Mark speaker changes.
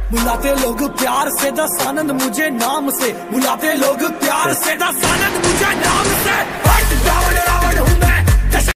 Speaker 1: बुलाते लोग प्यार से दस आनंद मुझे नाम से, बुलाते लोग प्यार से दस आनंद मुझे नाम से।